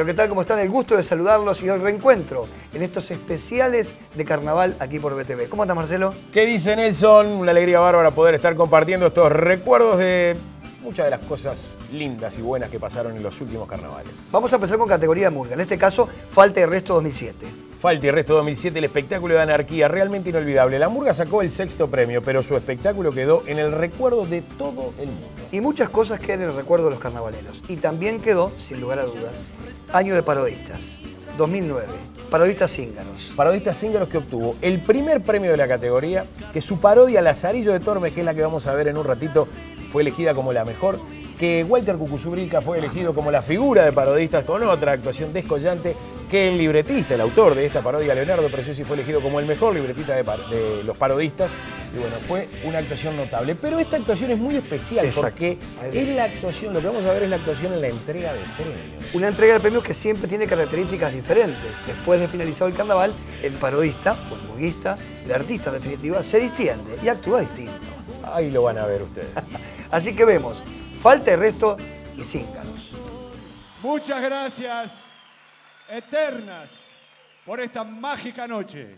Pero ¿qué tal? ¿Cómo están? El gusto de saludarlos y el reencuentro en estos especiales de carnaval aquí por BTV. ¿Cómo estás, Marcelo? ¿Qué dice Nelson? Una alegría bárbara poder estar compartiendo estos recuerdos de muchas de las cosas lindas y buenas que pasaron en los últimos carnavales. Vamos a empezar con categoría de murga. En este caso, Falta y Resto 2007. Falta y Resto 2007, el espectáculo de Anarquía, realmente inolvidable. La murga sacó el 6º premio, pero su espectáculo quedó en el recuerdo de todo el mundo. Y muchas cosas quedan en el recuerdo de los carnavaleros. Y también quedó, sin lugar a dudas, Año de Parodistas, 2009. Parodistas Cíngaros. Parodistas Cíngaros, que obtuvo el primer premio de la categoría, que su parodia Lazarillo de Tormes, que es la que vamos a ver en un ratito, fue elegida como la mejor, que Walter Cucuzubrica fue elegido como la figura de parodistas con otra actuación descollante, que el libretista, el autor de esta parodia, Leonardo Preciosi, fue elegido como el mejor libretista de los parodistas. Y bueno, fue una actuación notable. Pero esta actuación es muy especial. Exacto. Porque es la actuación, lo que vamos a ver es la actuación en la entrega de premios. Una entrega de premios que siempre tiene características diferentes. Después de finalizado el carnaval, el parodista, o el murguista, el artista en definitiva, se distiende y actúa distinto. Ahí lo van a ver ustedes. Así que vemos Falta y Resto y Cíngaros. Muchas gracias eternas por esta mágica noche.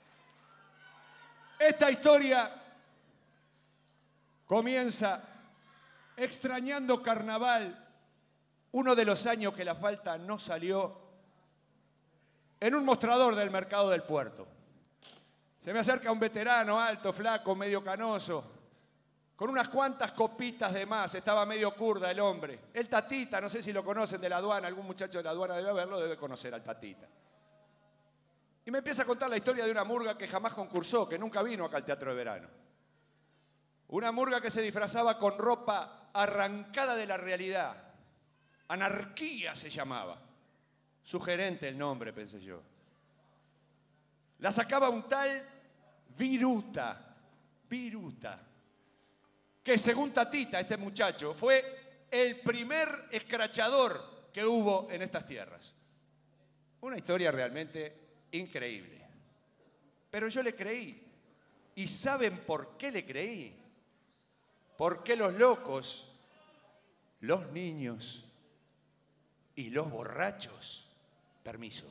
Esta historia comienza extrañando carnaval, uno de los años que la Falta no salió, en un mostrador del mercado del puerto. Se me acerca un veterano alto, flaco, medio canoso, con unas cuantas copitas de más, estaba medio curda el hombre. El Tatita, no sé si lo conocen de la aduana, algún muchacho de la aduana debe haberlo, debe conocer al Tatita. Y me empieza a contar la historia de una murga que jamás concursó, que nunca vino acá al Teatro de Verano. Una murga que se disfrazaba con ropa arrancada de la realidad. Anarquía se llamaba. Sugerente el nombre, pensé yo. La sacaba un tal Viruta, que según Tatita, este muchacho, fue el primer escrachador que hubo en estas tierras. Una historia realmente increíble. Pero yo le creí. ¿Y saben por qué le creí? Porque los locos, los niños y los borrachos, permiso,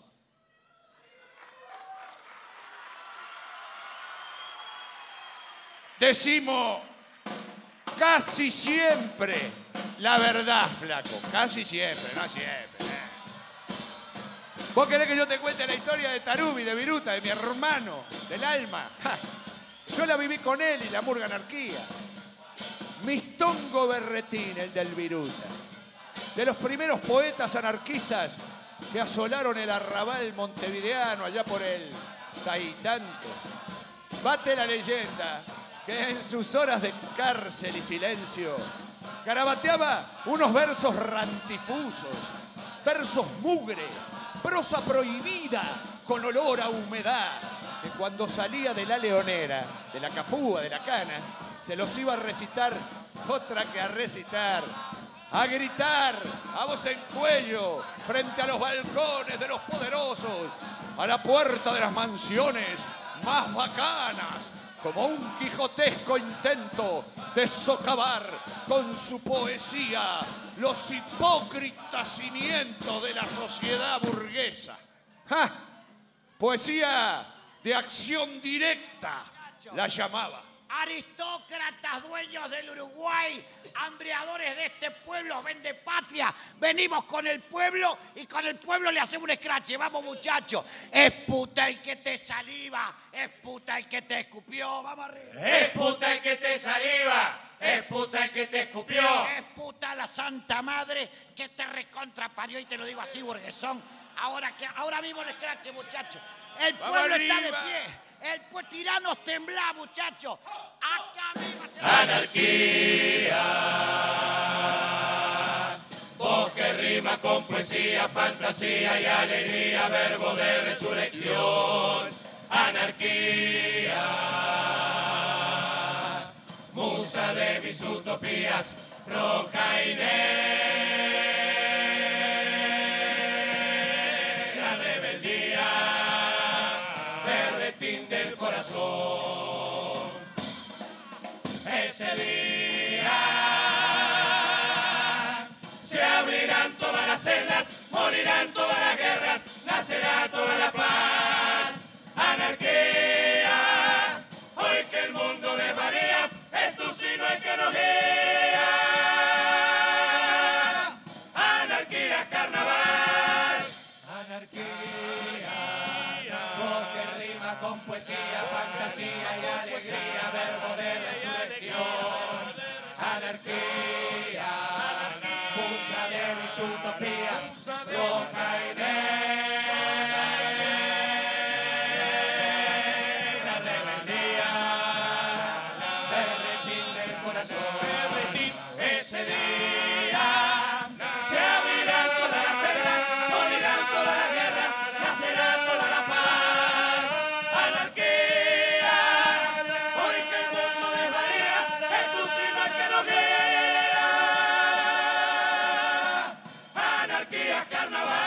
decimos casi siempre la verdad, flaco. Casi siempre, no siempre. ¿Vos querés que yo te cuente la historia de Tarubi, de Viruta, de mi hermano, del alma? ¡Ja! Yo la viví con él y la murga Anarquía. Mistongo Berretín, el del Viruta. De los primeros poetas anarquistas que asolaron el arrabal montevideano allá por el Taitanto. Bate la leyenda que en sus horas de cárcel y silencio garabateaba unos versos rantifusos, versos mugre, prosa prohibida con olor a humedad, que cuando salía de la leonera, de la cafúa, de la cana, se los iba a recitar, otra que a recitar, a gritar, a voz en cuello, frente a los balcones de los poderosos, a la puerta de las mansiones más bacanas, como un quijotesco intento de socavar con su poesía los hipócritas cimientos de la sociedad burguesa. ¡Ja! Poesía de acción directa la llamaba. Aristócratas, dueños del Uruguay, hambreadores de este pueblo, vendepatria. Venimos con el pueblo y con el pueblo le hacemos un escrache. Vamos, muchachos. Es puta el que te saliva, es puta el que te escupió. Vamos arriba. Es puta el que te saliva, es puta el que te escupió. Es puta la santa madre que te recontraparió, y te lo digo así, burguesón. Ahora mismo el escrache, muchachos. El pueblo está de pie. El tiranos temblá, muchachos. Acá mismo. Anarquía. Voz que rima con poesía, fantasía y alegría, verbo de resurrección. Anarquía. Musa de mis utopías, roja y negra. Ese día se abrirán todas las celdas, morirán todas anarquía, musa de mis utopías, rosa y negra rebeldía, berretín del corazón, ese día se abrirán todas las celdas, morirán todas las guerras, nacerá toda la paz, anarquía, hoy que el mundo desvaría, es tu sino el que lo guía, anarquía, carnaval.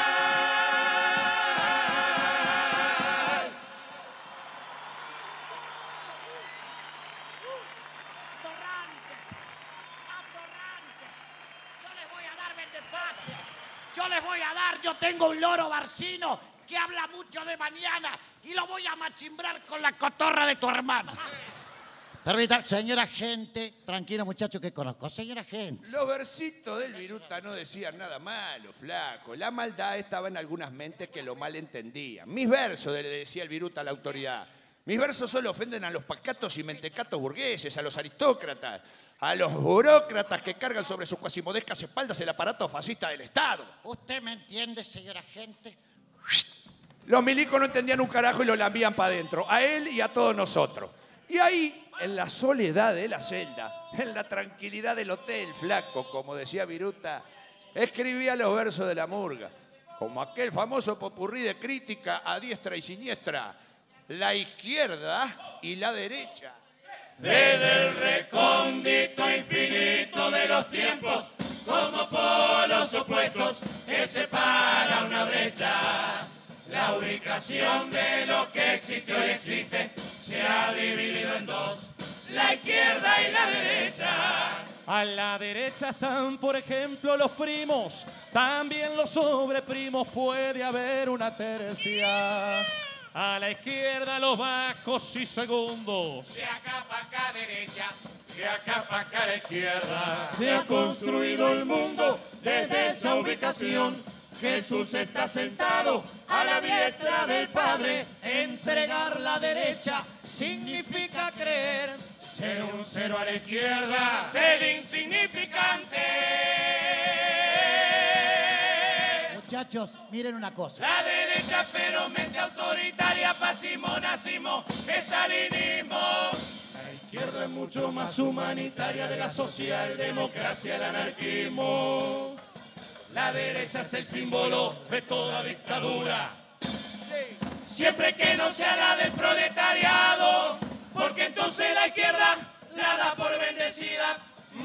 Atorrantes. Yo les voy a dar vendepatrias. Yo les voy a dar, yo tengo un loro barcino que habla mucho de mañana y lo voy a machimbrar con la cotorra de tu hermano. Permita, señora gente, tranquilo muchacho que conozco, señora gente. Los versitos del Viruta no decían nada malo, flaco. La maldad estaba en algunas mentes que lo malentendían. Mis versos, le decía el Viruta a la autoridad, mis versos solo ofenden a los pacatos y mentecatos burgueses, a los aristócratas, a los burócratas que cargan sobre sus cuasimodescas espaldas el aparato fascista del Estado. ¿Usted me entiende, señora gente? Los milicos no entendían un carajo y lo lambían para adentro, a él y a todos nosotros. Y ahí, en la soledad de la celda, en la tranquilidad del hotel, flaco, como decía Viruta, escribía los versos de la murga, como aquel famoso popurrí de crítica a diestra y siniestra, la izquierda y la derecha. Desde el recóndito infinito de los tiempos, como polos opuestos que separa una brecha, la ubicación de lo que existió y existe se ha dividido en dos, la izquierda y la derecha. A la derecha están, por ejemplo, los primos, también los sobreprimos, puede haber una tercia. A la izquierda los bajos y segundos. De acá para acá derecha, de acá para acá la izquierda. Se ha construido el mundo desde esa ubicación. Jesús está sentado a la diestra del Padre. Entregar la derecha significa creer. Ser un cero a la izquierda, ser insignificante. Muchachos, miren una cosa. La derecha ferozmente autoritaria, fascismo, nazismo, estalinismo. La izquierda es mucho más humanitaria, de la socialdemocracia al anarquismo. La derecha es el símbolo de toda dictadura. Siempre que no sea la del proletariado, porque entonces la izquierda la da por bendecida.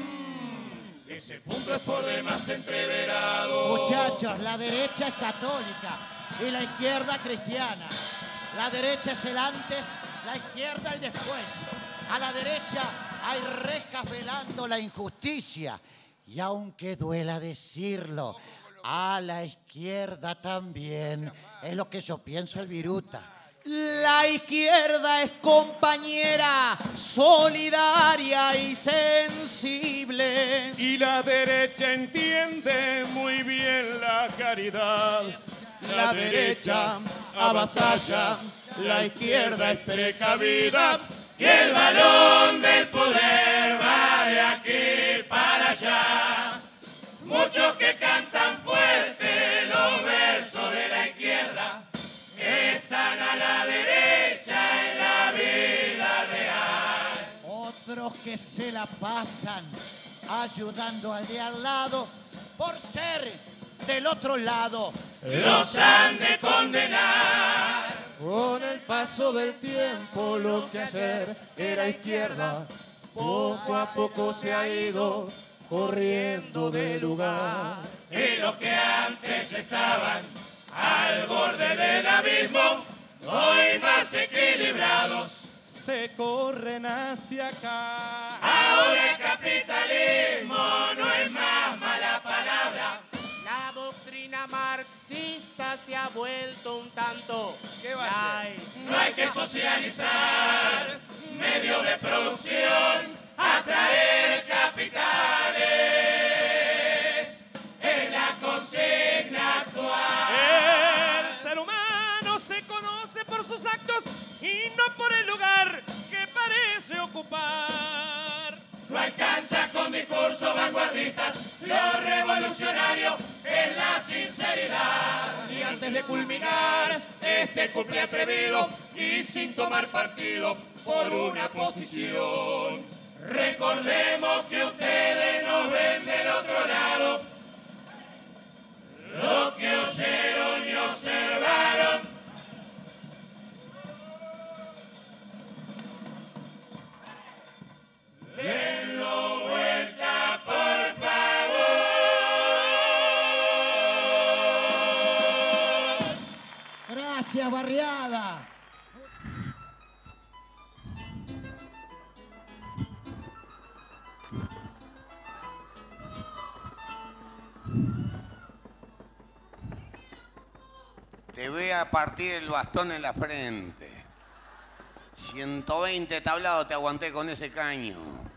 Ese punto es por demás entreverado. Muchachos, la derecha es católica y la izquierda cristiana. La derecha es el antes, la izquierda el después. A la derecha hay rejas velando la injusticia. Y aunque duela decirlo, a la izquierda también. Es lo que yo pienso, el Viruta. La izquierda es compañera, solidaria y sensible. Y la derecha entiende muy bien la caridad. La derecha avasalla, la izquierda es precavida. Y el balón del poder va de aquí para allá. Muchos que cantan fuerte los versos de la izquierda están a la derecha en la vida real. Otros que se la pasan ayudando al de al lado por ser del otro lado. Los han de condenar. Con el paso del tiempo, lo que ayer era izquierda, poco a poco se ha ido corriendo de lugar. Y los que antes estaban al borde del abismo, hoy más equilibrados, se corren hacia acá. ahora el capitalismo no es más mala palabra. La doctrina marxista se ha vuelto un tanto. ¿Qué va a hacer? No hay que socializar, medio de producción, atraer capitales, es la consigna actual. El ser humano se conoce por sus actos y no por el lugar que parece ocupar. No alcanza con discursos antes de culminar este cumple atrevido y sin tomar partido por una posición. Recordemos que ustedes nos ven del otro lado, lo que oyeron y observaron. Denlo vuelta, por favor. Gracias, barriada. Te voy a partir el bastón en la frente. 120 tablados te aguanté con ese caño.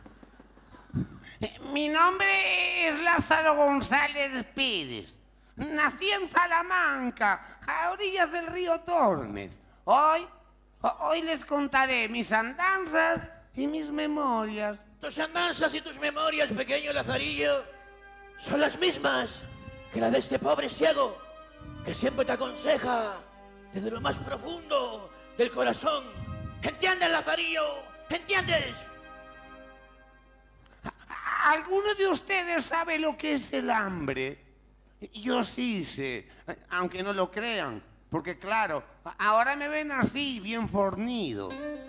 Mi nombre es Lázaro González Pérez. Nací en Salamanca, a orillas del río Tormes. Hoy les contaré mis andanzas y mis memorias. Tus andanzas y tus memorias, pequeño Lazarillo, son las mismas que la de este pobre ciego que siempre te aconseja desde lo más profundo del corazón. ¿Entiendes, Lazarillo? ¿Entiendes? ¿Alguno de ustedes sabe lo que es el hambre? Yo sí sé, aunque no lo crean, porque claro, ahora me ven así, bien fornido.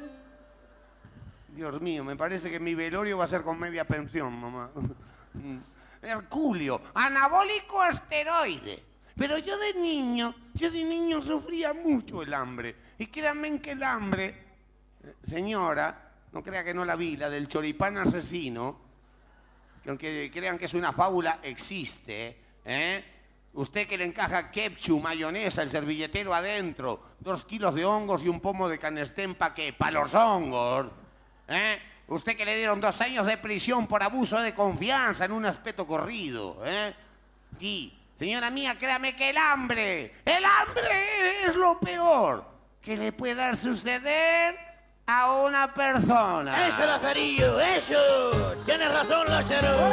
Dios mío, me parece que mi velorio va a ser con media pensión, mamá. Herculeo, anabólico esteroide. Pero yo de niño sufría mucho el hambre. Y créanme que el hambre, señora, no crea que no la vi, la del choripán asesino, que aunque crean que es una fábula, existe, ¿eh? Usted que le encaja ketchup, mayonesa, el servilletero adentro, 2 kilos de hongos y un pomo de canestén ¿pa' qué? ¡Pa' los hongos! ¿Eh? Usted que le dieron 2 años de prisión por abuso de confianza en un aspecto corrido, ¿eh? Y, señora mía, créame que el hambre es lo peor que le pueda suceder a una persona. ¡Eso, Lazarillo! ¡Eso! ¡Tienes razón, Lázaro!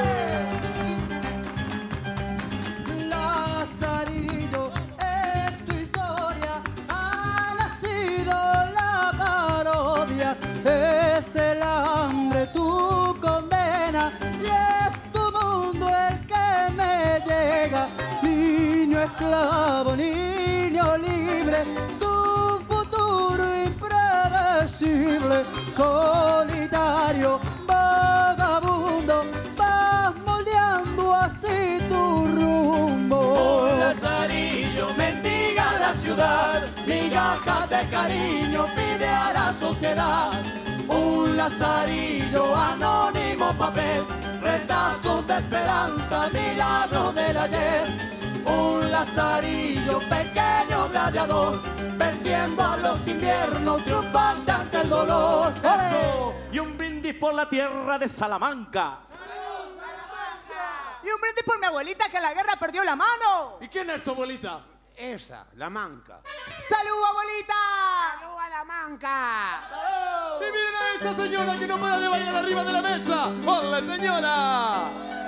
Lazarillo, es tu historia, ha nacido la parodia, es el hambre tu condena y es tu mundo el que me llega, niño esclavo, niño libre, tu futuro impredecible, solitario, vagabundo, vas moldeando así tu rumbo. Un Lazarillo mendiga la ciudad, migajas de cariño pide a la sociedad. Un Lazarillo anónimo papel, retazos de esperanza, milagro del ayer. Un Lazarillo pequeño gladiador, venciendo a los inviernos, triunfante ante el dolor. ¡Ole! Y un brindis por la tierra de Salamanca. Y un brindis por mi abuelita que en la guerra perdió la mano. ¿Y quién es tu abuelita? Esa, la manca. ¡Salud, abuelita! ¡Salud a la manca! ¡Y miren a esa señora que no para de bailar arriba de la mesa! ¡Hola, señora!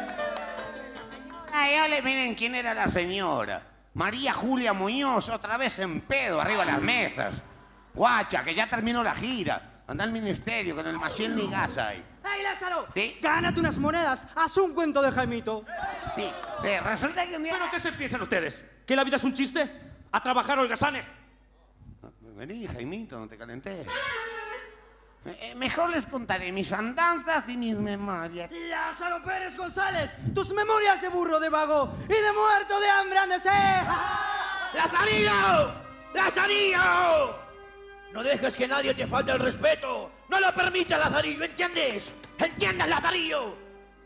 Miren quién era la señora. María Julia Muñoz, otra vez en pedo, arriba de las mesas. Guacha, que ya terminó la gira. Anda al ministerio con el Maciel ni gas ahí. ¡Ay, Lázaro! ¿Sí? Gánate unas monedas, haz un cuento de Jaimito. Sí, resulta que un día... ¿Pero qué se piensan ustedes? ¿Que la vida es un chiste? ¡A trabajar, holgazanes! Vení, Jaimito, no te calenté. Mejor les contaré mis andanzas y mis memorias. Lázaro Pérez González, tus memorias de burro de vago y de muerto de hambre han de ser. ¡Lazarillo! ¡Lazarillo! No dejes que nadie te falte el respeto. No lo permitas, Lazarillo, ¿entiendes? ¿Entiendes, Lazarillo?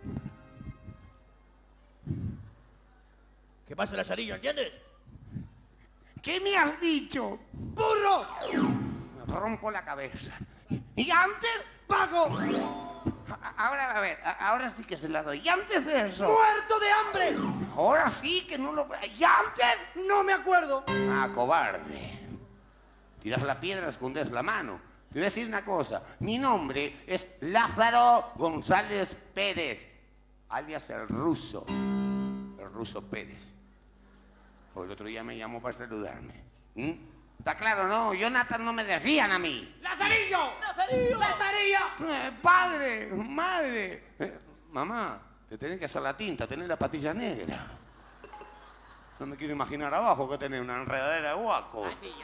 ¿Qué pasa, Lazarillo? ¿Entiendes? ¿Qué me has dicho? ¡Burro! Me rompo la cabeza. ¿Y antes? ¡Vago! Ahora, a ver, ahora sí que se la doy. ¿Y antes de eso? ¡Muerto de hambre! Ahora sí que no lo... ¿Y antes? No me acuerdo. Ah, cobarde. Tiras la piedra, escondes la mano. Te voy a decir una cosa. Mi nombre es Lázaro González Pérez, alias el ruso Pérez. Porque el otro día me llamó para saludarme. ¿Mm? ¿Está claro, no? Jonathan no me decían a mí. ¡Lazarillo! ¡Lazarillo! ¡Lazarillo! Padre, madre. Mamá, te tenés que hacer la tinta, tenés la patilla negra. No me quiero imaginar abajo que tenés una enredadera de guaco.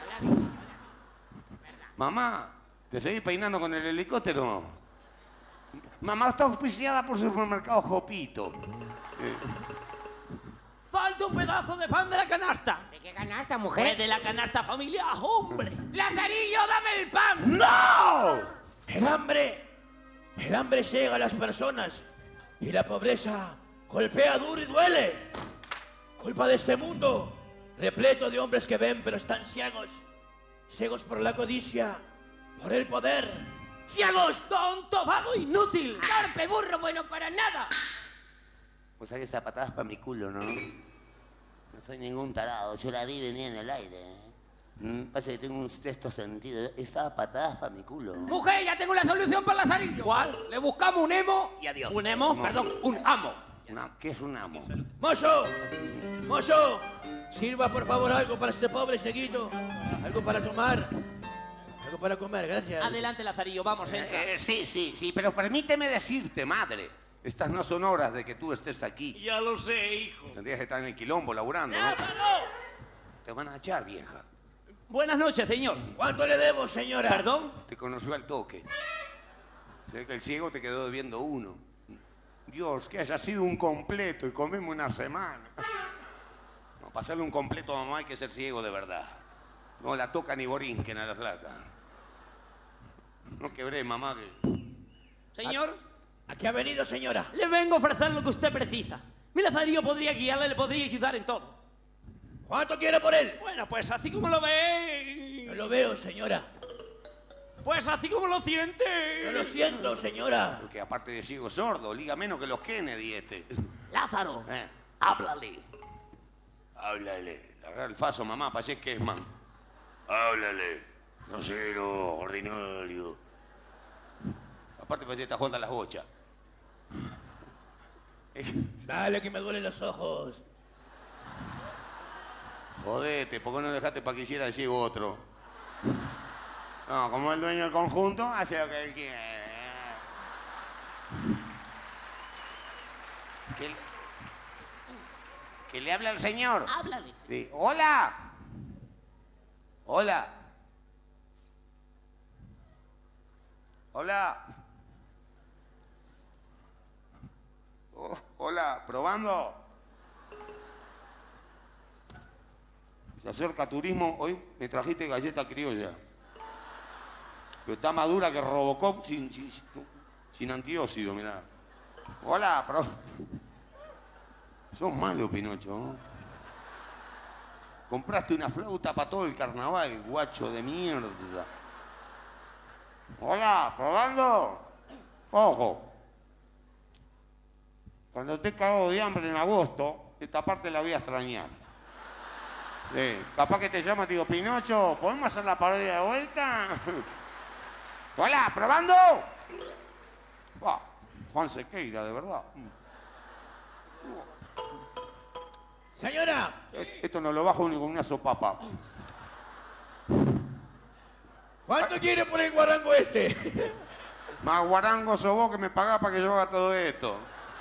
Mamá, ¿te seguís peinando con el helicóptero? Mamá está auspiciada por Supermercado Jopito. Falta un pedazo de pan de la canasta. ¿De qué canasta, mujer? De la canasta familiar, hombre. ¡Lazarillo, dame el pan! ¡No! El hambre ciega a las personas y la pobreza golpea duro y duele. Culpa de este mundo, repleto de hombres que ven pero están ciegos. Ciegos por la codicia, por el poder. ¡Ciegos! ¡Tonto, vago, inútil! ¡Torpe, burro, bueno para nada! Pues hay esa patadas para mi culo, ¿no? No soy ningún tarado, yo la vi venir en el aire. Pasa que tengo un sexto sentido. Esa patadas para mi culo. Mujer, ya tengo la solución para Lazarillo. ¿Cuál? Le buscamos un emo y adiós. ¿Un emo? No. Perdón, un amo. ¿Qué es un amo? ¡Mozo! ¡Mozo! Sirva por favor algo para este pobre cieguito. Algo para tomar. Algo para comer, gracias. Adelante, Lazarillo, vamos, entra. Sí, pero permíteme decirte, madre. Estas no son horas de que tú estés aquí. Ya lo sé, hijo. Tendrías que estar en el quilombo laburando, ¿no? ¡Lázaro! Te van a echar, vieja. Buenas noches, señor. ¿Cuánto le debo, señora? ¿Perdón? Te conoció al toque. Sé que el ciego te quedó debiendo uno. Dios, que haya sido un completo y comemos una semana. No, para hacerle un completo a mamá hay que ser ciego de verdad. No la toca ni borinquen a la flaca. No quebré, mamá, que... Señor, ¿A qué ha venido, señora? le vengo a ofrecer lo que usted precisa. Mi Lazarillo podría guiarle, le podría ayudar en todo. ¿Cuánto quiere por él? Bueno, pues así como lo ve... No lo veo, señora. Pues así como lo siente. No lo siento, señora. Porque aparte de ciego sordo, liga menos que los Kennedy este. Lázaro, háblale. Háblale. Agarra el faso, mamá, parece que es man. Háblale. Grosero, ordinario. Aparte parece que está jugando a las bochas. Dale que me duelen los ojos. Jodete, ¿por qué no dejaste para que hiciera el ciego otro? No, como el dueño del conjunto, hace lo que él quiere. ¿Que le habla al señor? Háblale. Sí. ¡Hola! ¡Hola! ¡Hola! Oh, hola, ¿probando? Se acerca turismo. Hoy me trajiste galleta criolla. Que está más dura que Robocop sin antióxido, mirá. Hola, pero... Sos malo, Pinocho, ¿no? Compraste una flauta para todo el carnaval, guacho de mierda. Hola, ¿probando? Ojo. Cuando esté cagado de hambre en agosto, esta parte la voy a extrañar. Capaz que te llama, te digo, Pinocho, ¿podemos hacer la parodia de vuelta? Hola, ¿probando? Juan Sequeira, de verdad. Señora. Esto no lo bajo ni con una sopapa. ¿Cuánto quiere por el guarango este? Más guarango sos vos que me pagás para que yo haga todo esto.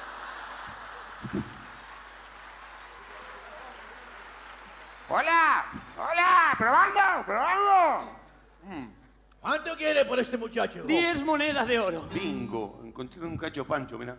¡Hola! ¡Hola! ¿Probando? ¿Cuánto quiere por este muchacho? 10 monedas de oro. Bingo. Encontré un cacho pancho, mirá.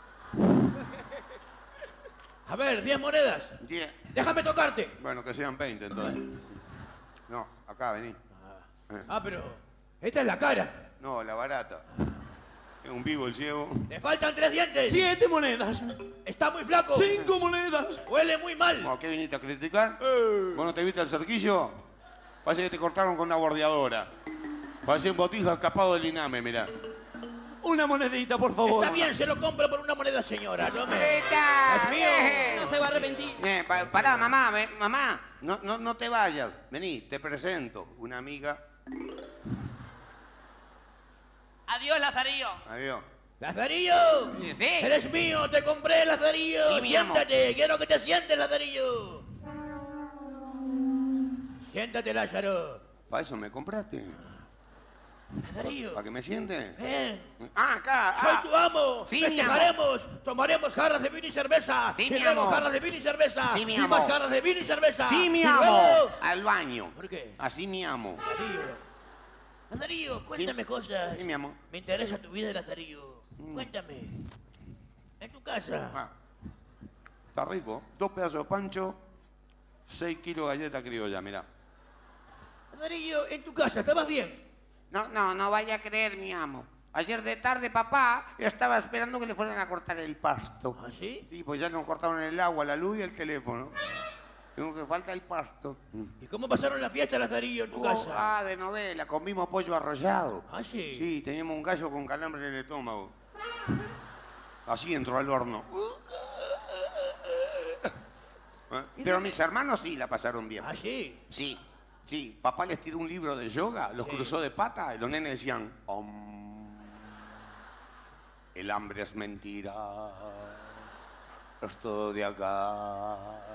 A ver, 10 monedas. 10. Déjame tocarte. Bueno, que sean 20 entonces. No, acá, vení. Pero esta es la cara. No, la barata. Es un vivo el ciego. Le faltan 3 dientes. 7 monedas. Está muy flaco. 5 monedas. Huele muy mal. No, ¿qué viniste a criticar? ¿Vos no te viste al cerquillo? Parece que te cortaron con una bordeadora. Parece un botija escapado del Iname, mirá. Una monedita, por favor. Está bien, se lo compro por una moneda, señora. No me... ¡Es mío! No se va a arrepentir. Pará, mamá, mamá. No te vayas. Vení, te presento. Una amiga. Adiós, Lazarillo. Adiós. ¡Lazarillo! Sí. ¡Eres mío! ¡Te compré, Lazarillo! Sí, mi amor. ¡Siéntate! ¡Quiero que te sientes, Lazarillo! Siéntate, Lázaro. ¿Para eso me compraste? Darío. ¿Para que me siente? Ven. Ah, acá. Soy tu amo. Sí, mi amor. Festejaremos. Tomaremos jarras de vino y cerveza. Sí, y mi luego amor. jarras de vino y cerveza. Sí, mi y amor. más jarras de vino y cerveza. Sí, mi Y amo. luego- Al baño. ¿Por qué? Así mi amo. Lazarillo, cuéntame cosas. Sí, mi amor. Me interesa tu vida, Lazarillo. Cuéntame. En tu casa. Ah, está rico. 2 pedazos de pancho, 6 kilos de galleta criolla, mirá. Lazarillo, en tu casa, ¿estabas bien? No vaya a creer, mi amo. Ayer de tarde, papá, yo estaba esperando que le fueran a cortar el pasto. ¿Ah, sí? Sí, pues ya nos cortaron el agua, la luz y el teléfono. Tengo que falta el pasto. ¿Y cómo pasaron la fiesta, Lazarillo, en tu casa? De novela, comimos pollo arrollado. ¿Ah, sí? Sí, teníamos un gallo con calambre en el estómago. Así entró al horno. Pero mis hermanos sí la pasaron bien. ¿Ah, sí? Sí. Papá les tiró un libro de yoga, los cruzó de pata y los nenes decían, el hambre es mentira, es todo de acá.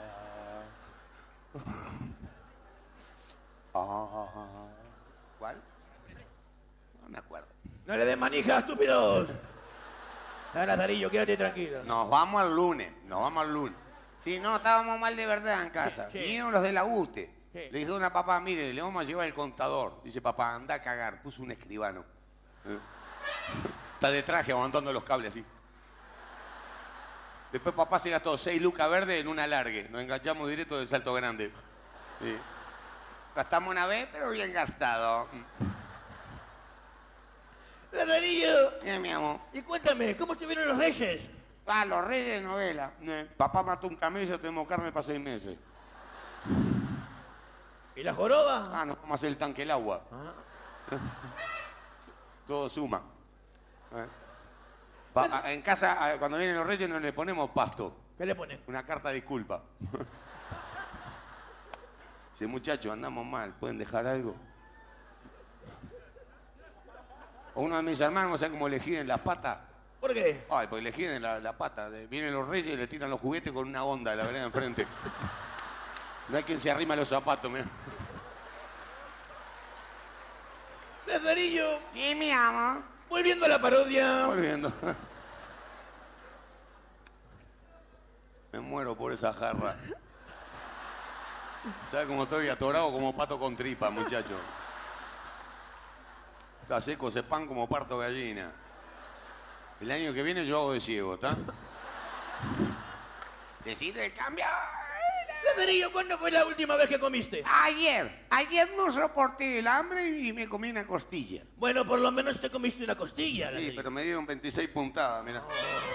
¿Cuál? No me acuerdo. No le den manija, estúpidos. Lazarillo, quédate tranquilo. Nos vamos al lunes. Sí, no, estábamos mal de verdad en casa. Sí. Vinieron los de la UTE. Sí. Le dijeron a papá, mire, le vamos a llevar el contador. Dice papá, anda a cagar. Puso un escribano. Está de traje aguantando los cables así. Después papá se gastó 6 lucas verdes en un alargue. Nos enganchamos directo de Salto Grande. Sí. Gastamos una vez, pero bien gastado. Lazarillo. Mi amor. Y cuéntame, ¿cómo estuvieron los reyes? Ah, los reyes de novela. Papá mató un camello, tenemos carne para 6 meses. ¿Y la joroba? Ah, nos vamos a hacer el tanque el agua. Todo suma. En casa, cuando vienen los reyes, no le ponemos pasto. ¿Qué le ponen? Una carta de disculpa. Dice, muchachos, andamos mal, ¿pueden dejar algo? O uno de mis hermanos, ¿sabe cómo le giren las patas? ¿Por qué? Ay, porque le giren la pata. Vienen los reyes y le tiran los juguetes con una onda de la vereda enfrente. No hay quien se arrima los zapatos, mirá. Lazarillo. Sí, mi amor. Volviendo a la parodia. Volviendo. Me muero por esa jarra. ¿Sabes cómo estoy atorado como pato con tripa, muchacho? Está seco ese pan como parto gallina. El año que viene yo hago de ciego, ¿está? Decide cambiar. Lazarillo, ¿cuándo fue la última vez que comiste? Ayer no soporté el hambre y me comí una costilla. Bueno, por lo menos te comiste una costilla. Sí, Lazarillo. pero me dieron 26 puntadas, mira.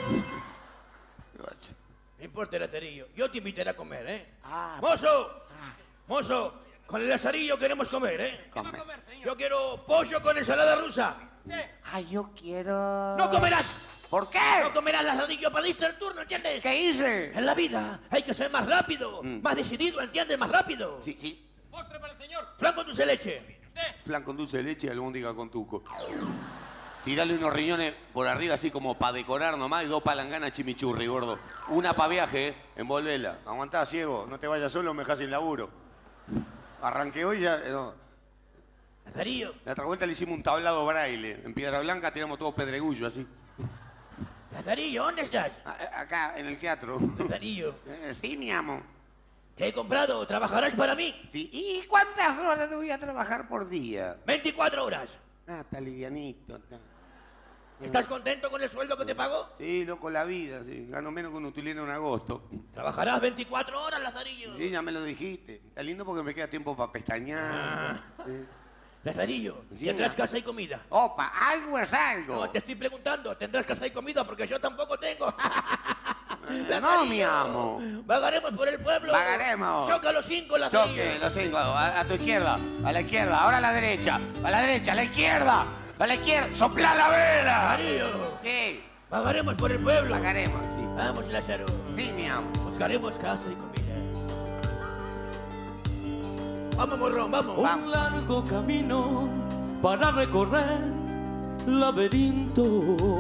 No importa, Lazarillo. Yo te invitaré a comer, ¿eh? ¡Mozo! ¡Mozo! Con el Lazarillo queremos comer, ¿eh? Come. Yo quiero pollo con ensalada rusa. Ay, yo quiero... ¡No comerás! ¿Por qué? No comerás, Lazarillo, perdiste el turno, ¿entiendes? ¿Qué hice? En la vida hay que ser más rápido, más decidido, ¿entiendes? Más rápido. Sí. ¡Postre para el señor! Flan con dulce de leche. Flan con dulce de leche y albóndiga con tuco. Tirale unos riñones por arriba así como para decorar nomás y 2 palanganas chimichurri, gordo. Una pa' viaje, envolvela. Aguantá, ciego, no te vayas solo, me dejas sin laburo. Arranqué hoy ya... no. Lazarillo. La otra vuelta le hicimos un tablado braille. En Piedra Blanca tiramos todo pedregullo así. Lazarillo, ¿dónde estás? Acá, en el teatro. Lazarillo. Sí, mi amor. Te he comprado, ¿trabajarás para mí? Sí. ¿Y cuántas horas voy a trabajar por día? 24 horas. Ah, está livianito. Está. ¿Estás contento con el sueldo que te pago? Sí, loco, la vida, sí. Gano menos que un utilero en agosto. Trabajarás 24 horas, Lazarillo. Sí, ya me lo dijiste. Está lindo porque me queda tiempo para pestañear. Sí. Lazarillo, Sí, ¿tendrás ya. casa y comida? Opa, algo es algo. No, te estoy preguntando, ¿tendrás casa y comida? Porque yo tampoco tengo. No, mi amo. Vagaremos por el pueblo. Vagaremos. Choca los 5, Lazarillo. Choque, los 5. A tu izquierda, a la izquierda, ahora a la derecha, a la derecha, a la izquierda, a la izquierda. ¡Sopla la vela! Lazarillo. ¿Qué? Vagaremos por el pueblo. Pagaremos, sí. Vamos, Lázaro. Sí, mi amor. Buscaremos casa y comida. Vamos, morrón, vamos. Un largo camino para recorrer laberintos.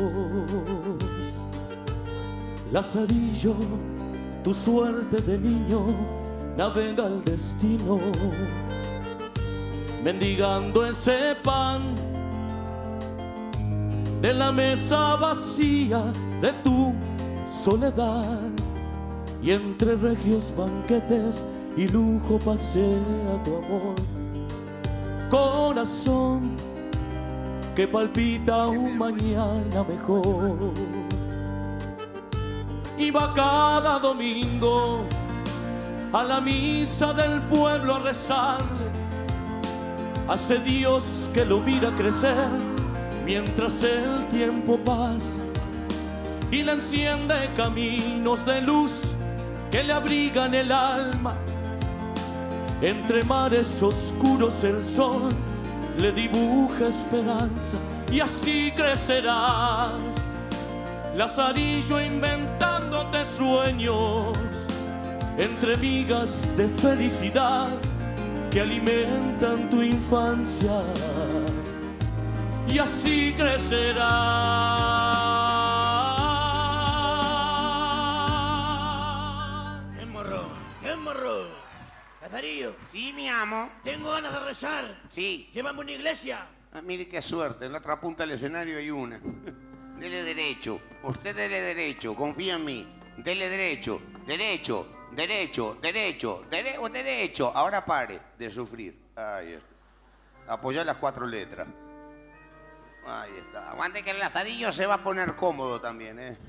Lazarillo, tu suerte de niño navega el destino. mendigando ese pan de la mesa vacía de tu soledad. Y entre regios banquetes y lujo pasea tu amor. Corazón que palpita un mañana mejor. Iba cada domingo a la misa del pueblo a rezarle. Hace Dios que lo mira crecer mientras el tiempo pasa y le enciende caminos de luz que le abrigan el alma. Entre mares oscuros el sol le dibuja esperanza y así crecerás, Lazarillo, inventándote sueños entre migas de felicidad que alimentan tu infancia y así crecerás. ¡Qué morro! Lazarillo. Sí, mi amo. Tengo ganas de rezar. Sí. Llévame a una iglesia. Ah, mire qué suerte, en la otra punta del escenario hay una. Dele derecho, usted dele derecho, confía en mí. Dele derecho, derecho, derecho, derecho, derecho. Ahora pare de sufrir. Ahí está. Apoyá las 4 letras. Ahí está. Aguante que el Lazarillo se va a poner cómodo también, ¿eh?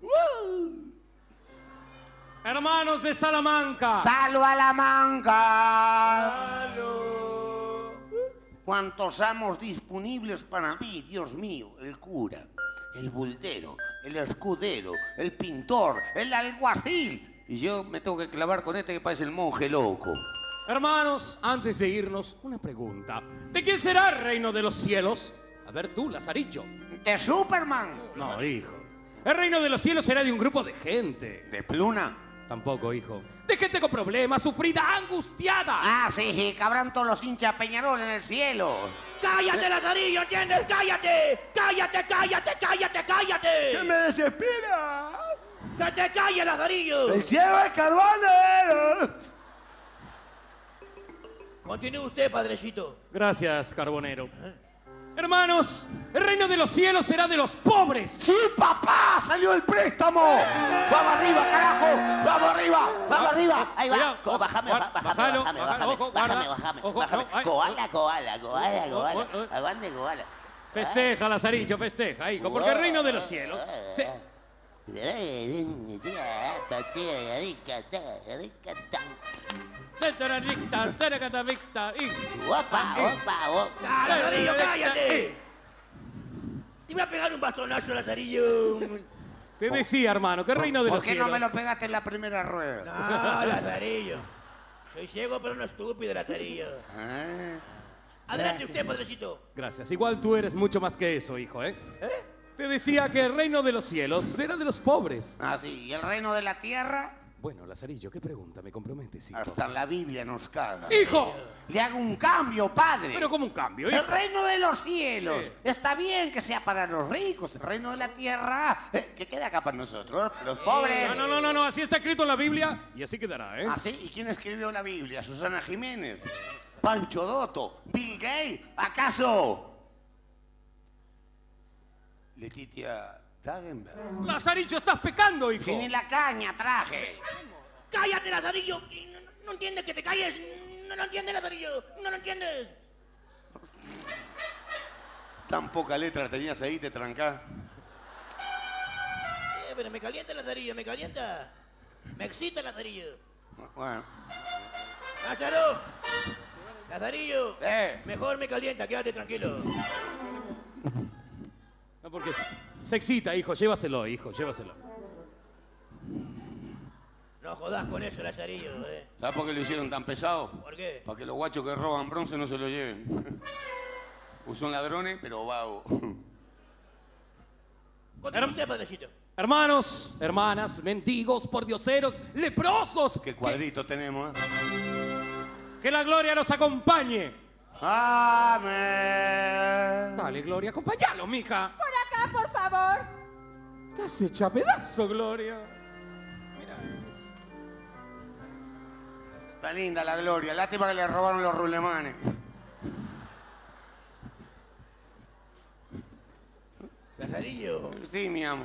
Hermanos de Salamanca. ¡Salud a la manca! ¡Salud! ¿Cuántos amos disponibles para mí, Dios mío? El cura, el bultero, el escudero, el pintor, el alguacil. Y yo me tengo que clavar con este que parece el monje loco. Hermanos, antes de irnos, una pregunta. ¿De quién será el reino de los cielos? A ver tú, Lazarillo. ¿De Superman? No, hijo. El reino de los cielos será de un grupo de gente. ¿De Pluna? Tampoco, hijo. De gente con problemas, sufrida, angustiada. Ah, sí, cabrán todos los hinchas Peñarol en el cielo. ¡Cállate, Lazarillo! ¿Entiendes? ¡Cállate! ¡Cállate, cállate, cállate, cállate! ¡Que me desespera! ¡Que te calles, Lazarillo! ¡El cielo es carbonero! Continúe usted, padrecito. Gracias, Carbonero. Hermanos, el reino de los cielos será de los pobres. ¡Sí, papá! ¡Salió el préstamo! ¡Vamos arriba, carajo! ¡Vamos arriba! ¡Vamos arriba! Ahí va. Bájame. Koala. Aguante, koala. Festeja, Lazarillo, festeja, hijo, porque el reino de los cielos... ¡Lazarillo, cállate! Te voy a pegar un bastonazo, Lazarillo. Te decía, hermano, que el reino de los ¿Por qué cielos... no me lo pegaste en la primera rueda? No, Lazarillo. Soy ciego, pero no estúpido, Lazarillo. Adelante usted, padrecito. Gracias. Igual tú eres mucho más que eso, hijo, ¿eh? Te decía que el reino de los cielos será de los pobres. Ah, sí. ¿Y el reino de la tierra? Bueno, Lazarillo, ¿qué pregunta me comprometes, hijo? Hasta la Biblia nos caga. ¡Hijo! Le hago un cambio, padre. ¿Pero cómo un cambio, hijo? El reino de los cielos. Sí. Está bien que sea para los ricos. El reino de la tierra, que queda acá para nosotros, los pobres. No. Así está escrito en la Biblia y así quedará, ¿eh? ¿Ah, sí? ¿Y quién escribió la Biblia? ¿Susana Jiménez? ¿Pancho Dotto? ¿Bill Gates? ¿Acaso Letitia Dagenberg? Lazarillo, estás pecando, hijo. Si ni la caña traje. ¡Cállate, Lazarillo! ¿No entiendes que te calles? No entiendes, Lazarillo. No lo entiendes. Tan poca letra tenías ahí, te trancás. Pero me calienta, Lazarillo, me calienta. Me excita, Lazarillo. Bueno. ¡Lázaro! Lazarillo. Mejor me calienta, quédate tranquilo. No, porque se excita, hijo. Llévaselo, hijo, llévaselo. No jodas con eso, Lazarillo, ¿Sabes por qué lo hicieron tan pesado? ¿Por qué? Para que los guachos que roban bronce no se lo lleven. Pues son ladrones, pero vagos. Usted, padrecito. Hermanos, hermanas, mendigos, pordioseros, leprosos. Qué cuadrito tenemos, Que la gloria los acompañe. Amén. Dale, Gloria, acompáñalo, mija. Por acá, por favor. Estás hecha a pedazo, Gloria. Está linda la Gloria. Lástima que le robaron los rulemanes. Lazarillo. Sí, mi amo.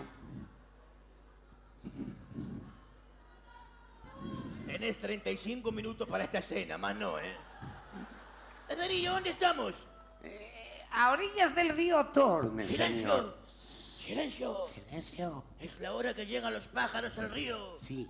Tenés 35 minutos para esta escena, más no, ¿eh? Lazarillo, ¿dónde estamos? A orillas del río Tormes, Silencio. señor. Silencio. Silencio. Es la hora que llegan los pájaros al río. Sí.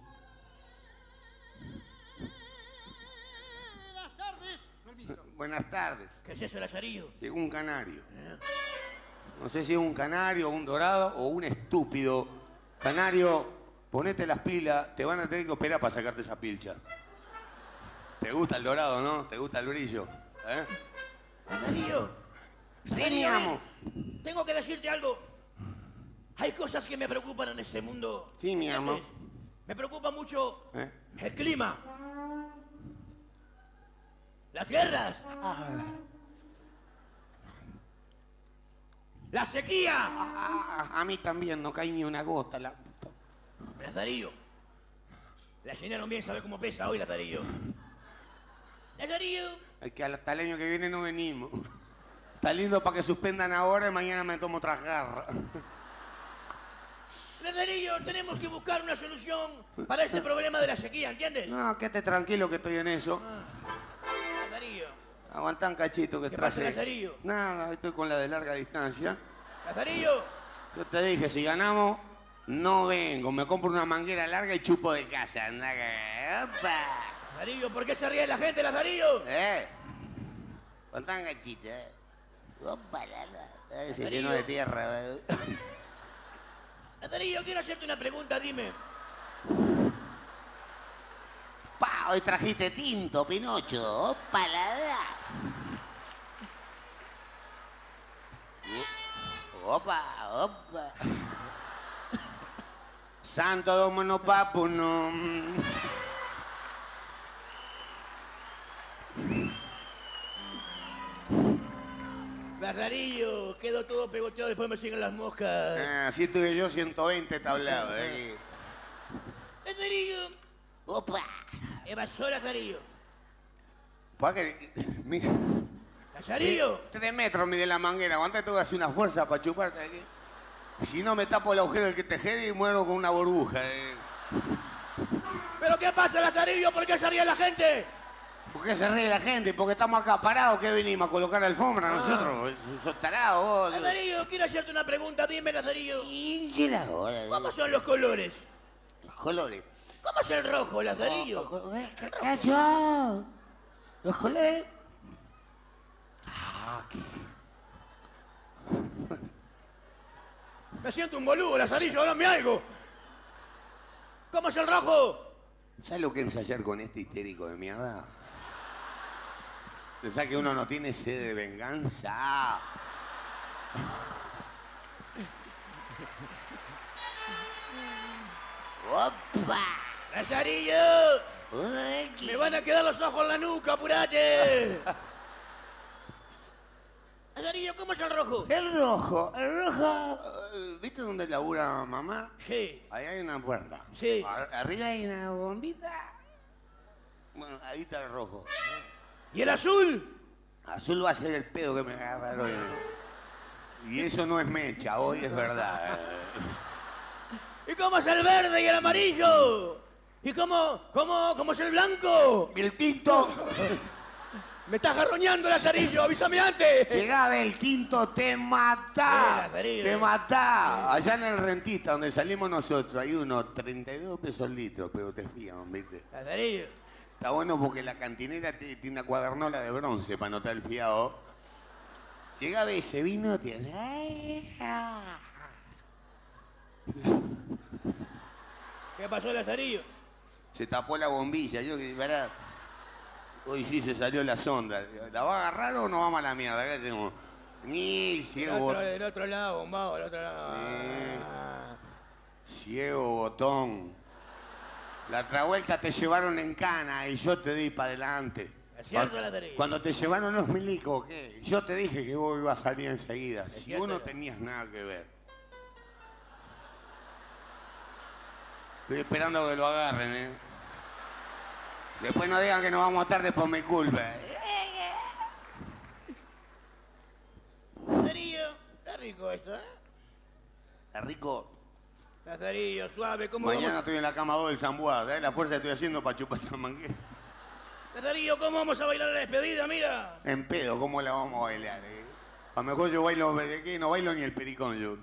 Buenas tardes. Permiso. Buenas tardes. ¿Qué es eso, Lazarillo? Llegó un canario. No sé si es un canario, un dorado o un estúpido. Canario, ponete las pilas, te van a tener que operar para sacarte esa pilcha. ¿Te gusta el dorado, no? ¿Te gusta el brillo? ¿Eh? Lazarillo. Sí, mi amo. Tengo que decirte algo. Hay cosas que me preocupan en este mundo. Sí, mi amo. Me preocupa mucho ¿Eh? el clima. Las guerras. La sequía. A mí también no cae ni una gota. Lazarillo. La llenaron bien, ¿sabe cómo pesa hoy, Lazarillo? Lazarillo. Es que hasta el año que viene no venimos. Está lindo para que suspendan ahora y mañana me tomo otra jarra. Lazarillo, tenemos que buscar una solución para este problema de la sequía, ¿entiendes? No, quédate tranquilo que estoy en eso. Lazarillo. Aguantá un cachito que ¿Qué traje. pasa, Lazarillo? Nada, estoy con la de larga distancia. Lazarillo. Yo te dije, si ganamos, no vengo. Me compro una manguera larga y chupo de casa. Anda que- ¡Opa! Lazarillo, ¿por qué se ríe la gente, Lazarillo? Aguantá un cachito, Opa, se Lazarillo. llenó de tierra. Lazarillo, quiero hacerte una pregunta, dime. Pa, hoy trajiste tinto, Pinocho. Opa, Opa, opa. Santo Domono Papuno. Lazarillo, quedo todo pegoteado, después me siguen las moscas. Así tuve yo 120 tablados. Lazarillo. Opa. Evasó, Lazarillo. Pa que. Mira. Lazarillo. 3 metros mide la manguera. Aguanta, tengo que hacer una fuerza para chuparte aquí. Si no, me tapo el agujero del que te jede y muero con una burbuja. ¿Pero qué pasa, Lazarillo? ¿Por qué se ríe la gente? ¿Por qué se ríe la gente? Porque estamos acá parados. ¿Qué venimos a colocar alfombra nosotros? Sos tarado, vos. Lazarillo, quiero hacerte una pregunta. Dime, Lazarillo. ¿Cómo son los colores? Los colores. ¿Cómo es el rojo, Lazarillo? ¡Cacho! Los colores. Me siento un boludo, Lazarillo, háblame algo. ¿Cómo es el rojo? ¿Sabes lo que ensayar con este histérico de mierda? ¿Pensás que uno no tiene sed de venganza? ¡Opa! ¡Lazarillo! ¡Me van a quedar los ojos en la nuca, apurate! Lazarillo, ¿cómo es el rojo? El rojo. ¿Viste dónde labura mamá? Sí. Ahí hay una puerta. Sí. Arriba hay una bombita. Bueno, ahí está el rojo. ¿Y el azul? Azul va a ser el pedo que me agarra hoy. Y eso no es mecha, hoy es verdad. ¿Y cómo es el verde y el amarillo? ¿Y cómo es el blanco? Y el tinto. Me estás garroñando, Lazarillo, avísame antes. Llegaba el tinto, te matá. Te matá. Allá en el Rentista, donde salimos nosotros, hay unos 32 pesos el litro, pero te fían, ¿viste? Lazarillo. Está bueno porque la cantinera tiene una cuadernola de bronce para notar el fiado. Llegaba ese vino, tiene... ¿Qué pasó, Lazarillo? Se tapó la bombilla. Yo que, ¿verdad? Hoy sí se salió la sonda. ¿La va a agarrar o no vamos a la mierda? ¿Qué hacemos? Ni ciego. Del otro lado, bombado, del otro lado. Ciego botón. La otra vuelta te llevaron en cana y yo te di para adelante. Es cierto, Lazarillo. Cuando te llevaron los milicos, ¿qué? Yo te dije que vos ibas a salir enseguida. Si vos no tenías nada que ver. Estoy esperando que lo agarren, Después no digan que nos vamos tarde por mi culpa. Lazarillo, está rico esto, ¿Está rico? Lazarillo, suave, ¿cómo Mañana vamos? estoy en la cama 2 del Zambuá. ¿Sabes la fuerza que estoy haciendo para chupar esta manguera? Lazarillo, ¿cómo vamos a bailar la despedida? Mira. En pedo, ¿cómo la vamos a bailar? A lo mejor yo bailo, no bailo ni el pericón yo.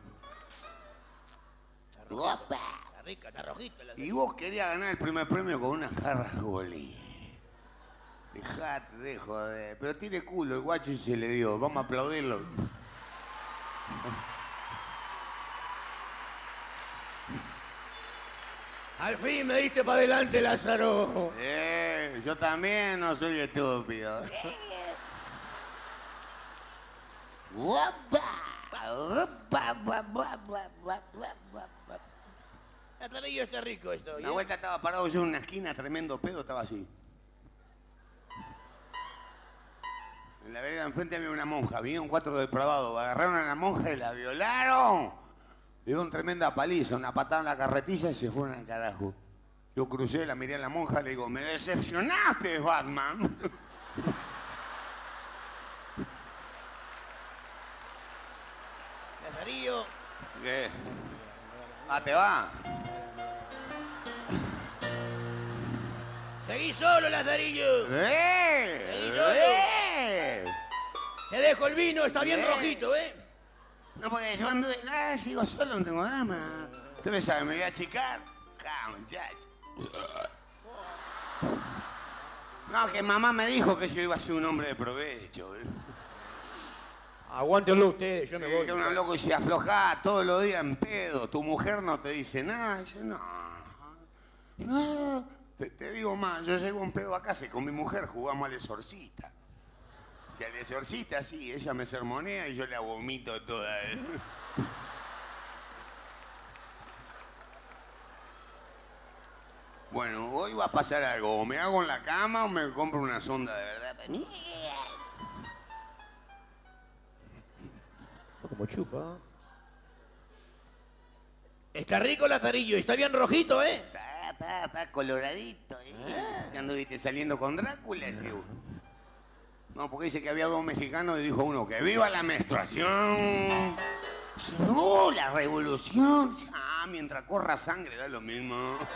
¡Opa! Está rica, está rojita. Y vos querías ganar el primer premio con una jarra Golí. Dejate de joder. Pero tiene culo el guacho y se le dio. Vamos a aplaudirlo. Al fin me diste para adelante, Lázaro. Yo también no soy estúpido. Lazarillo, está rico esto. Una vuelta estaba parado yo en una esquina, tremendo pedo, estaba así. En la vereda enfrente había una monja, vinieron 4 depravados, agarraron a la monja y la violaron. Le dieron tremenda paliza, una patada en la carretilla y se fueron al carajo. Yo crucé, la miré a la monja y le digo, me decepcionaste, Batman. Lazarillo. ¿Qué? Ah, ¿te va? Seguí solo, Lazarillo. Seguí solo. Te dejo el vino, está bien rojito, ¿eh? No, porque yo ando, sigo solo, no tengo drama. Usted me sabe, me voy a achicar. Muchacho. No, que mamá me dijo que yo iba a ser un hombre de provecho. Aguántenlo ustedes, yo me voy. Que uno loco y se aflojá todos los días en pedo. Tu mujer no te dice nada. Yo no. No. Te digo más, yo llego un pedo a casa y con mi mujer jugamos al exorcista. Si al exorcista, sí, ella me sermonea y yo la vomito toda. Bueno, hoy va a pasar algo. O me hago en la cama o me compro una sonda de verdad. Como chupa. Está rico, Lazarillo, está bien rojito, ¿eh? Está coloradito, ¿eh? Anduviste saliendo con Drácula, ese. No, porque dice que había 2 mexicanos y dijo uno que viva la menstruación. No, la revolución. Ah, mientras corra sangre da lo mismo.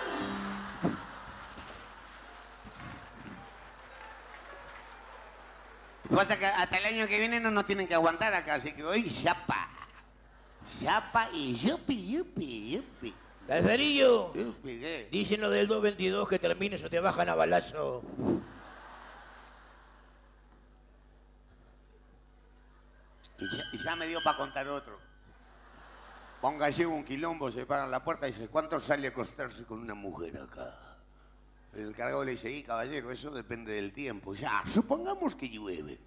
Lo que pasa es que hasta el año que viene no nos tienen que aguantar acá, así que hoy chapa. Chapa y yupi. Lazarillo, Yupi, ¿qué? dicen lo del 222 que termines o te bajan a balazo. Y ya me dio para contar otro. Ponga, llega un quilombo, se para en la puerta y dice, ¿cuánto sale a acostarse con una mujer acá? El encargado le dice, caballero, eso depende del tiempo. Ya, supongamos que llueve.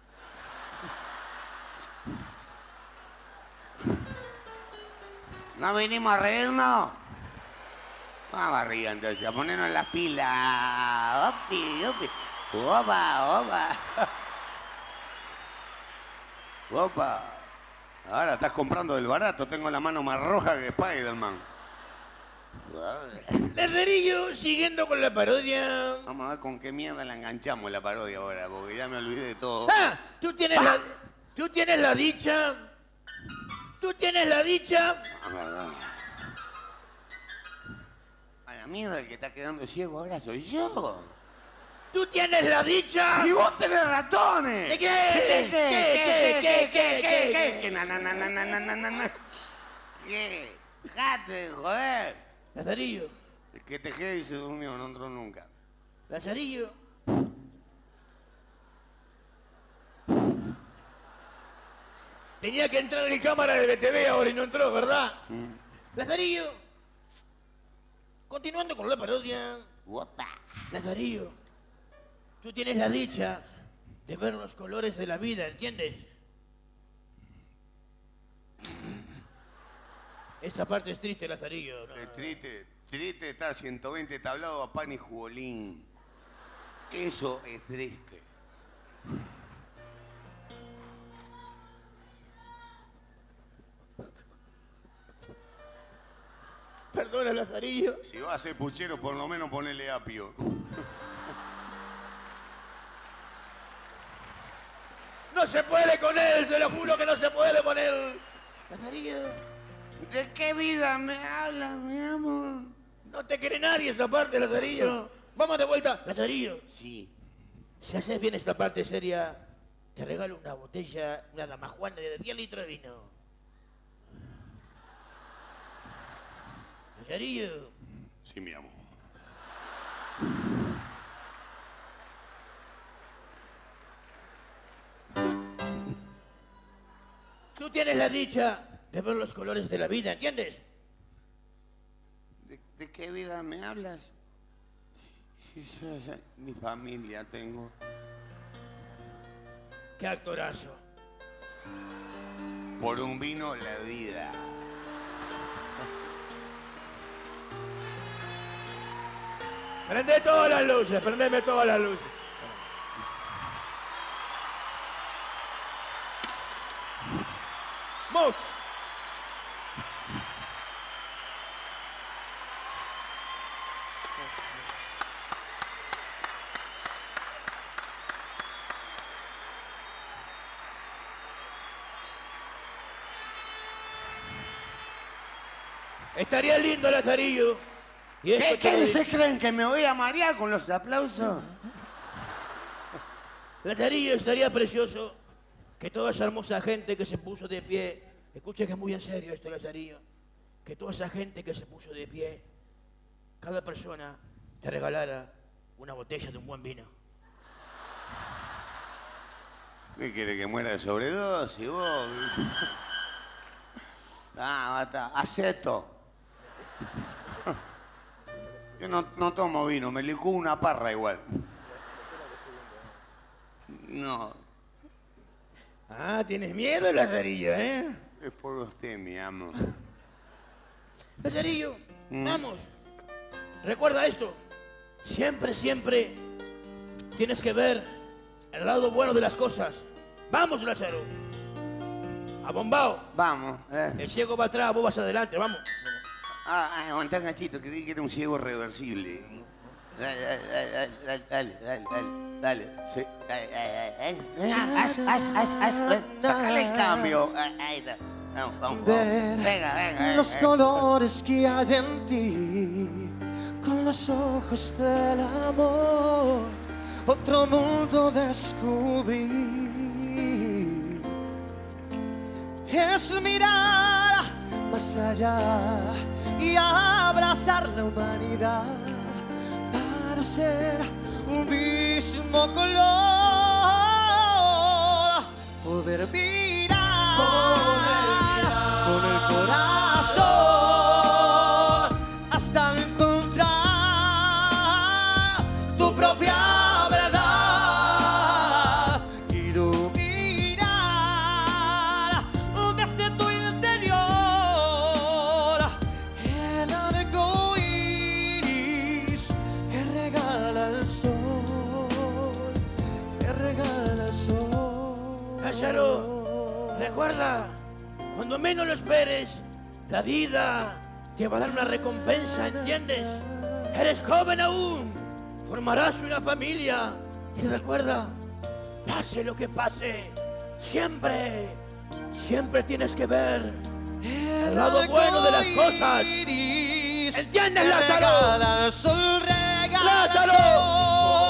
¿No vinimos a reírnos? Vamos arriba entonces, a ponernos las pilas. Opi. Opa. Opa. Ahora estás comprando del barato, tengo la mano más roja que Spider-Man. Lazarillo, siguiendo con la parodia. Vamos a ver con qué mierda la enganchamos la parodia ahora, porque ya me olvidé de todo. ¡Ah! Tú tienes la dicha. Tú tienes la dicha. A la mierda, el que está quedando ciego ahora soy yo. Tú tienes la dicha. ¡Y vos tenés ratones! ¿De qué? ¿Qué? ¿Qué? ¡Dejate de joder! Lazarillo. El que te quede y se durmió, no entró nunca. Lazarillo. Tenía que entrar en cámara de BTV ahora y no entró, ¿verdad? Lazarillo. Continuando con la parodia. Opa. Lazarillo. Tú tienes la dicha de ver los colores de la vida, ¿entiendes? Esa parte es triste, Lazarillo. ¿No? Es triste estar 120 tablados a pan y jugolín. Eso es triste. Perdona, Lazarillo. Si vas a ser puchero, por lo menos ponele apio. No se puede con él, se lo juro que no se puede con él. Lazarillo. ¿De qué vida me hablas, mi amor? No te quiere nadie esa parte, Lazarillo. Vamos de vuelta. Lazarillo. Sí. Si haces bien esta parte seria, te regalo una botella, una damajuana de 10 litros de vino. Lazarillo. Sí, mi amor. Tú tienes la dicha de ver los colores de la vida, ¿entiendes? ¿De qué vida me hablas? Si mi familia tengo. ¡Qué actorazo! Por un vino la vida. Prende todas las luces, prendeme todas las luces. ¡Move! Estaría lindo, Lazarillo. ¿Qué se creen? ¿Que me voy a marear con los aplausos? Lazarillo, estaría precioso que toda esa hermosa gente que se puso de pie, escuche que es muy en serio esto, Lazarillo, que toda esa gente que se puso de pie, cada persona te regalara una botella de un buen vino. ¿Qué quiere que muera de sobredosis, vos? Basta, acepto. Yo no tomo vino, me licúo una parra igual. No. Ah, tienes miedo, Lazarillo, ¿eh? Es por usted, mi amor. Lazarillo, vamos. Recuerda esto. Siempre, siempre tienes que ver el lado bueno de las cosas. Vamos, Lázaro. Abombao. Vamos. El ciego va atrás, vos vas adelante, vamos. Aguantá, Gachito, creí que era un ciego reversible. Dale. Sí. Sacale el cambio. Ahí está. Vamos. Venga. Los colores que hay en ti, con los ojos del amor, otro mundo descubrí. Es mirar más allá y abrazar la humanidad para ser un mismo color, poder mirar con el corazón hasta encontrar tu propia verdad, iluminar desde tu interior el arco iris que regala el sol, que regala el sol. Lázaro, recuerda, cuando menos lo esperes, la vida te va a dar una recompensa, ¿entiendes? Eres joven aún, formarás una familia. Y recuerda, pase lo que pase, siempre tienes que ver el lado bueno de las cosas. ¿Entiendes, Lázaro? ¡Lázaro!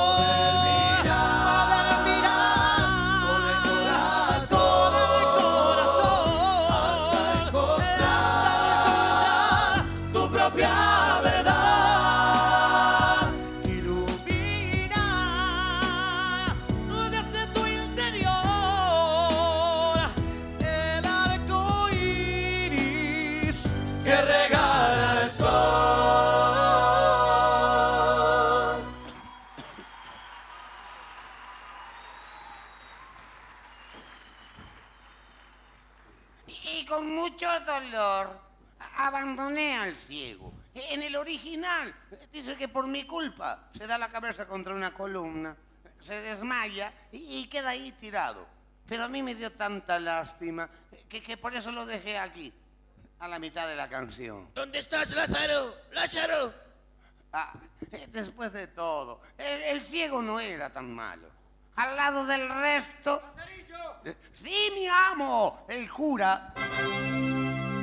Propia verdad, ilumina desde tu interior el arco iris que regala el sol. Y con mucho dolor abandoné al ciego. En el original dice que por mi culpa se da la cabeza contra una columna, se desmaya y queda ahí tirado. Pero a mí me dio tanta lástima que por eso lo dejé aquí, a la mitad de la canción. ¿Dónde estás, Lázaro? ¡Lázaro! Después de todo, el ciego no era tan malo. Al lado del resto... ¡Sí, mi amo! El cura...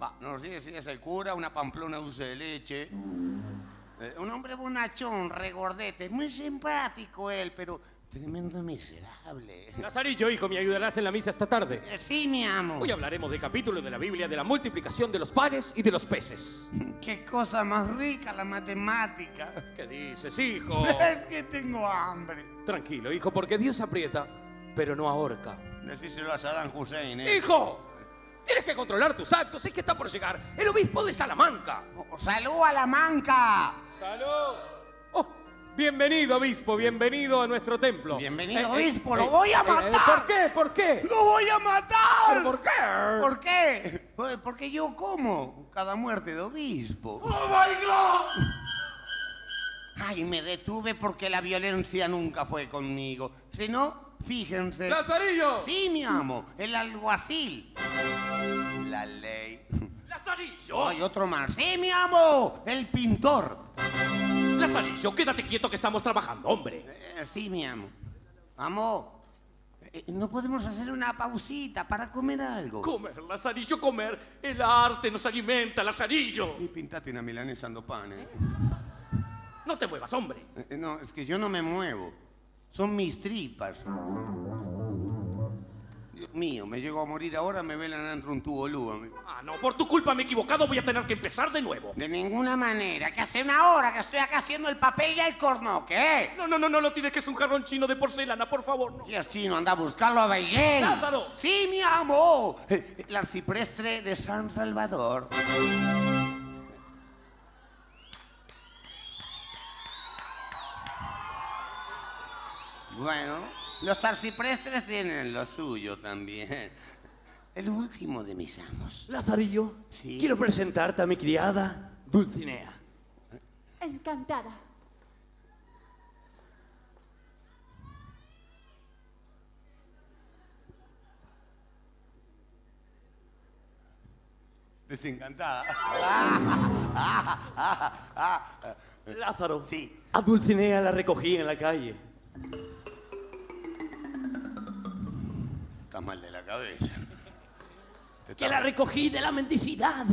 No sé si es el cura, una pamplona dulce de leche. Un hombre bonachón, regordete, muy simpático él, pero tremendo miserable. Lazarillo, hijo, ¿me ayudarás en la misa esta tarde? Sí, mi amo. Hoy hablaremos del capítulo de la Biblia de la multiplicación de los panes y de los peces. Qué cosa más rica la matemática. ¿Qué dices, hijo? Es que tengo hambre. Tranquilo, hijo, porque Dios aprieta, pero no ahorca. Decíselo a Saddam Hussein, ¡Hijo! Tienes que controlar tus actos, es que está por llegar el obispo de Salamanca. ¡Salud a la manca! ¡Salud! Oh, bienvenido, obispo, bienvenido a nuestro templo. Bienvenido, obispo, lo voy a matar. ¿Por qué? ¿Por qué? ¡Lo voy a matar! ¿Pero por qué? ¿Por qué? Pues porque yo como cada muerte de obispo. ¡Oh, my God! Ay, me detuve porque la violencia nunca fue conmigo. Si no, fíjense. ¡Lazarillo! Sí, mi amo, el alguacil. La ley. ¡Lazarillo! Hay otro más. Sí, mi amo, el pintor. Lazarillo, quédate quieto que estamos trabajando, hombre. Sí, mi amo. Amo, ¿no podemos hacer una pausita para comer algo? Comer, Lazarillo, comer. El arte nos alimenta, Lazarillo. Y pintate una milanesa ando pan, ¿eh? No te muevas, hombre. No, es que yo no me muevo. Son mis tripas. Dios mío, me llego a morir ahora, me velan dentro un tubo luz. Ah, no, por tu culpa me he equivocado, voy a tener que empezar de nuevo. De ninguna manera, que hace una hora que estoy acá haciendo el papel y el cornoque, ¿eh? No lo tienes, que es un jarrón chino de porcelana, por favor, no. Y es chino, anda a buscarlo a Beijing. ¡Lázaro! Sí, mi amo. El arcipreste de San Salvador. Bueno, los arciprestres tienen lo suyo también. El último de mis amos. Lazarillo, Sí. quiero presentarte a mi criada, Dulcinea. Encantada. Desencantada. Lázaro, Sí. a Dulcinea la recogí en la calle. Estás mal de la cabeza. Que la recogí de la mendicidad.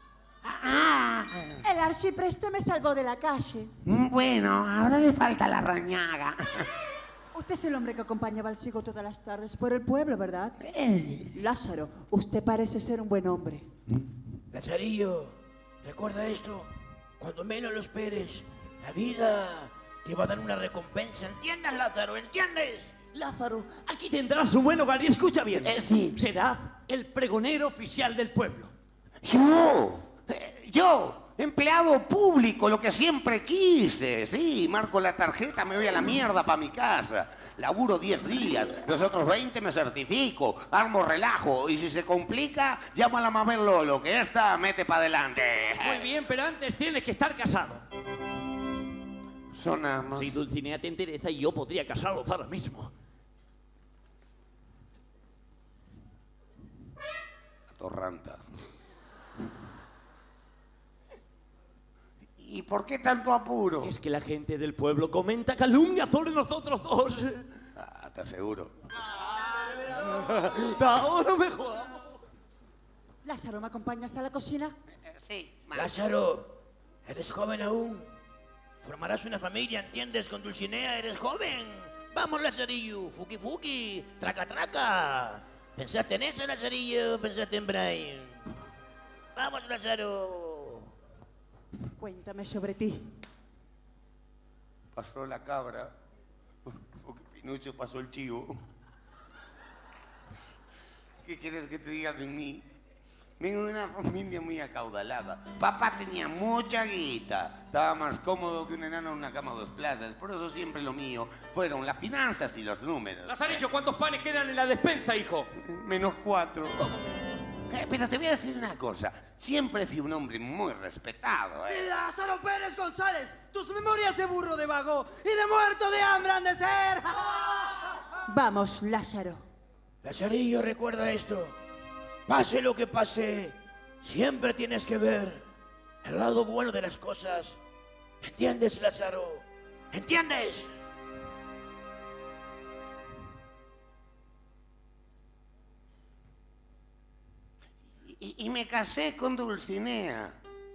El arcipreste me salvó de la calle. Bueno, ahora le falta la rañaga. Usted es el hombre que acompañaba al ciego todas las tardes por el pueblo, ¿verdad? Lázaro, usted parece ser un buen hombre. Lazarillo, recuerda esto. Cuando menos lo esperes, la vida te va a dar una recompensa. ¿Entiendes, Lázaro? ¿Entiendes? Lázaro, aquí tendrás un buen hogar y escucha bien. Sí. Serás el pregonero oficial del pueblo. Yo, empleado público, lo que siempre quise. Sí, marco la tarjeta, me voy a la mierda para mi casa. Laburo 10 días, los otros 20 me certifico, armo relajo. Y si se complica, llamo a la Mabel Lolo, que esta mete para adelante. Muy bien, pero antes tienes que estar casado. Son amas. Si Dulcinea te interesa, yo podría casarlos ahora mismo. Torranta. ¿Y por qué tanto apuro? Es que la gente del pueblo comenta calumnias sobre nosotros dos. Ah, te aseguro. Ahora mejor. Lázaro, ¿me acompañas a la cocina? Sí. Lázaro, eres joven aún. Formarás una familia, ¿entiendes? Con Dulcinea eres joven. Vamos, Lazarillo, fuki fuki, traca traca. ¿Pensaste en eso, Lazarillo? ¿Pensaste en Brian? Vamos, Lázaro. Cuéntame sobre ti. Pasó la cabra, porque Pinucho pasó el chivo. ¿Qué quieres que te diga de mí? Vengo de una familia muy acaudalada. Papá tenía mucha guita. Estaba más cómodo que un enano en una cama 2 plazas. Por eso siempre lo mío fueron las finanzas y los números. Lazarillo, ¿cuántos panes quedan en la despensa, hijo? -4. Pero te voy a decir una cosa. Siempre fui un hombre muy respetado, ¿eh? Lázaro Pérez González, tus memorias de burro de vago y de muerto de hambre han de ser. Vamos, Lázaro. Lazarillo, recuerda esto. Pase lo que pase, siempre tienes que ver el lado bueno de las cosas. ¿Entiendes, Lázaro? ¿Entiendes? Y me casé con Dulcinea.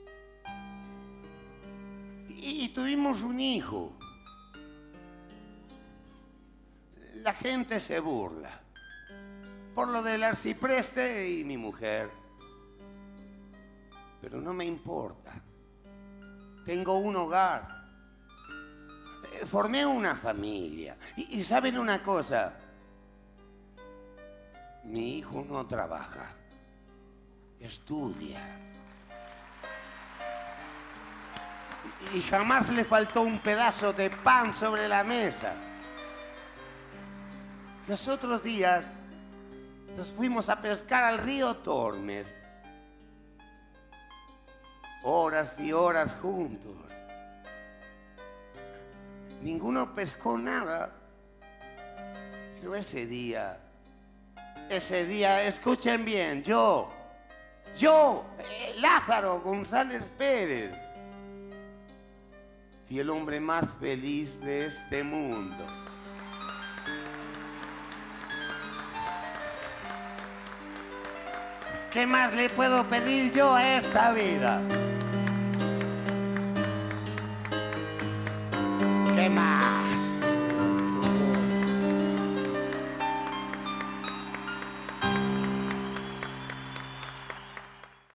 Y tuvimos un hijo. La gente se burla por lo del arcipreste y mi mujer. Pero no me importa. Tengo un hogar. Formé una familia. Y ¿saben una cosa? Mi hijo no trabaja. Estudia. Y jamás le faltó un pedazo de pan sobre la mesa. Los otros días nos fuimos a pescar al río Tormes. Horas y horas juntos. Ninguno pescó nada. Pero ese día, escuchen bien, yo, Lázaro González Pérez, fui el hombre más feliz de este mundo. ¿Qué más le puedo pedir yo a esta vida? ¿Qué más?